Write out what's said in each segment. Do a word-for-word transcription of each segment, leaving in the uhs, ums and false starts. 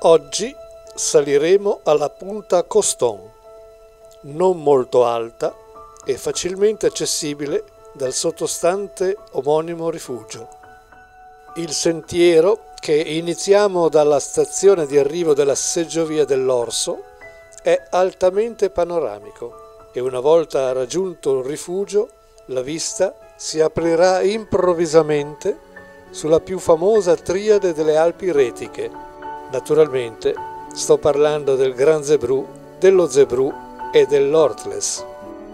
Oggi saliremo alla punta Coston, non molto alta e facilmente accessibile dal sottostante omonimo rifugio. Il sentiero, che iniziamo dalla stazione di arrivo della seggiovia dell'Orso, è altamente panoramico e una volta raggiunto il rifugio la vista si aprirà improvvisamente sulla più famosa triade delle Alpi Retiche. Naturalmente sto parlando del Gran Zebrù, dello Zebrù e dell'Ortles.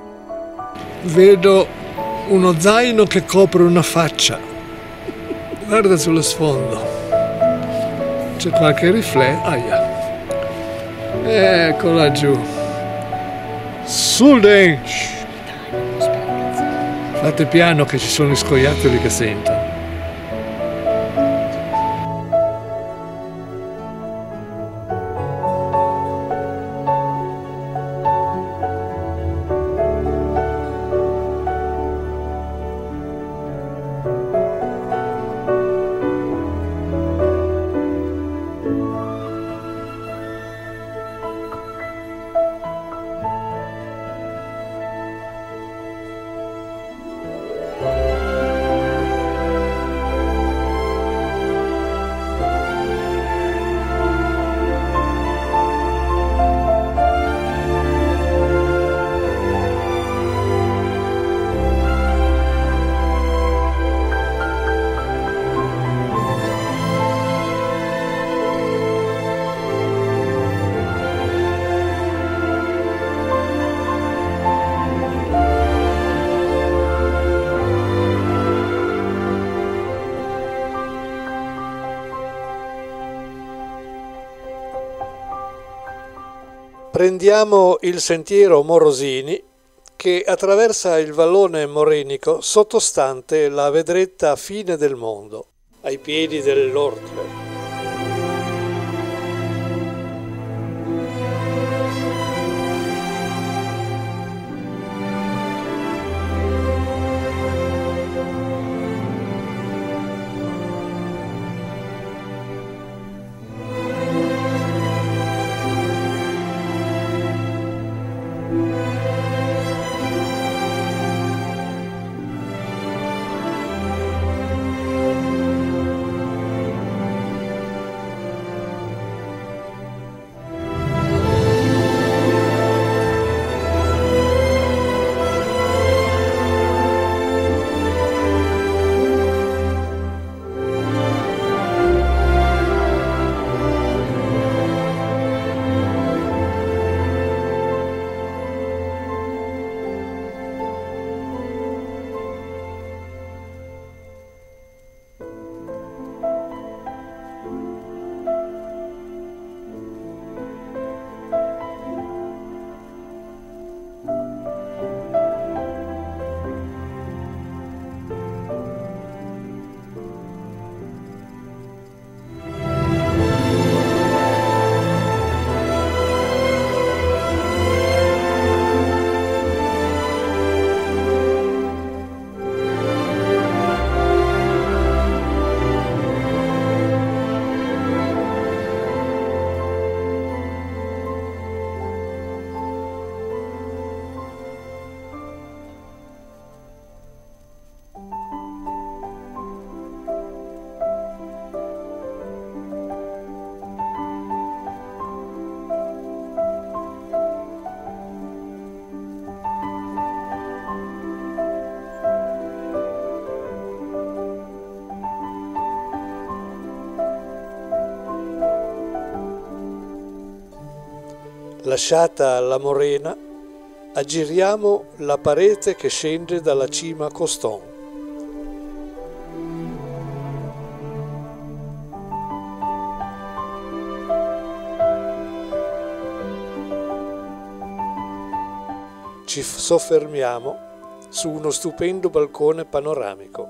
Vedo uno zaino che copre una faccia. Guarda sullo sfondo. C'è qualche riflesso. Aia. Ecco laggiù. Sulden! Fate piano che ci sono i scoiattoli che sentono. Prendiamo il sentiero Morosini che attraversa il vallone morenico sottostante la vedretta fine del mondo, ai piedi dell'Ortle. Lasciata la morena, aggiriamo la parete che scende dalla cima Coston. Ci soffermiamo su uno stupendo balcone panoramico.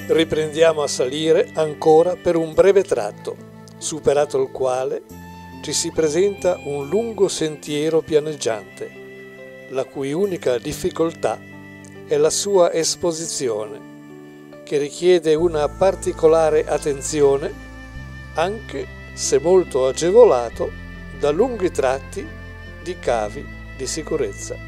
Riprendiamo a salire ancora per un breve tratto, superato il quale ci si presenta un lungo sentiero pianeggiante, la cui unica difficoltà è la sua esposizione, che richiede una particolare attenzione, anche se molto agevolato da lunghi tratti di cavi di sicurezza.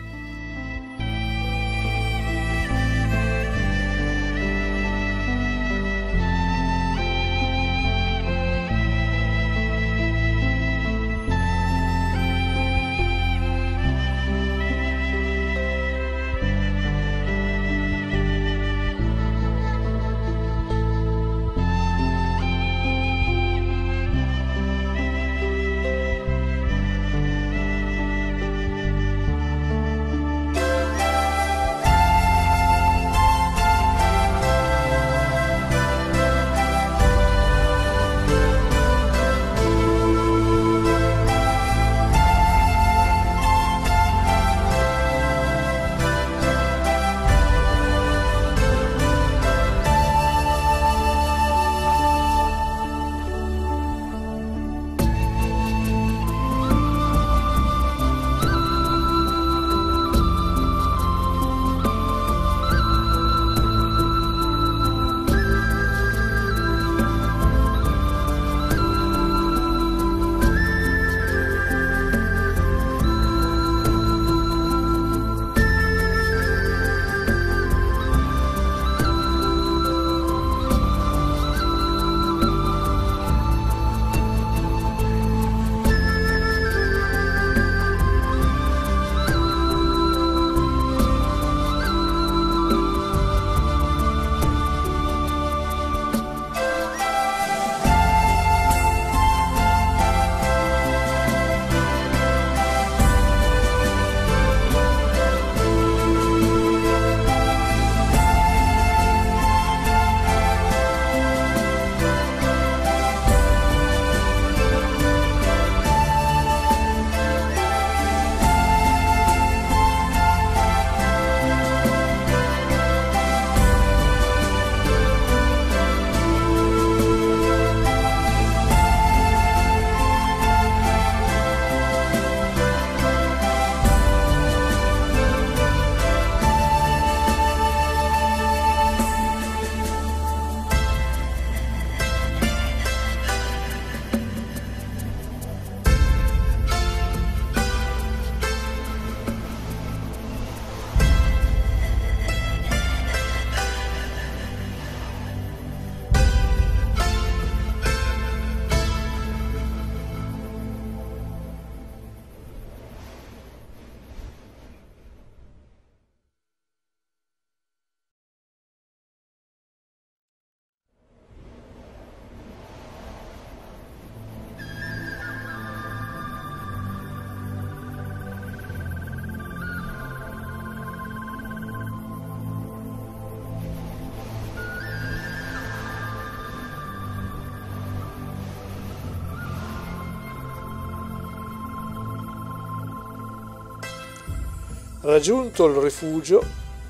Raggiunto il rifugio,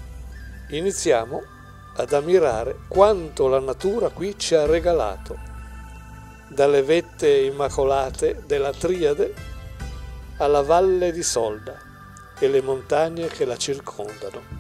iniziamo ad ammirare quanto la natura qui ci ha regalato, dalle vette immacolate della Triade alla valle di Solda e le montagne che la circondano.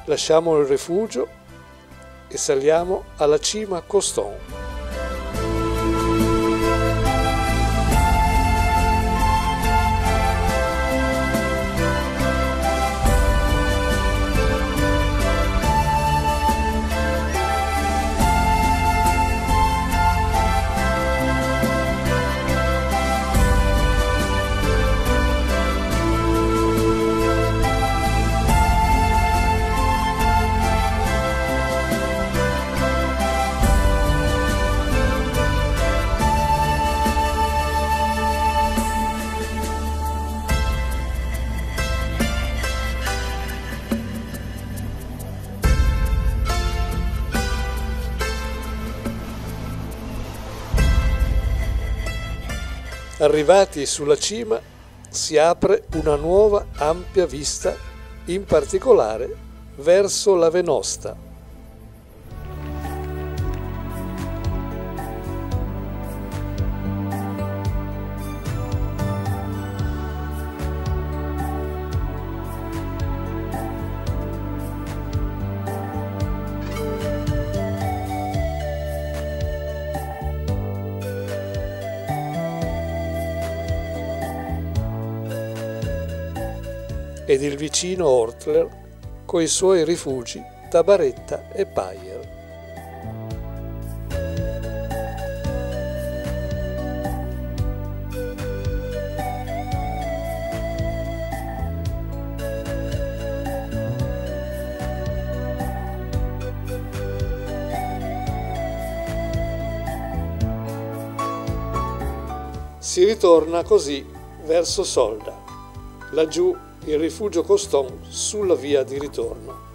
Lasciamo il rifugio e saliamo alla cima Coston. Arrivati sulla cima si apre una nuova ampia vista, in particolare verso la Venosta. Ed il vicino Ortler coi suoi rifugi Tabaretta e Payer. Si ritorna così verso Solda, laggiù il rifugio Coston sulla via di ritorno.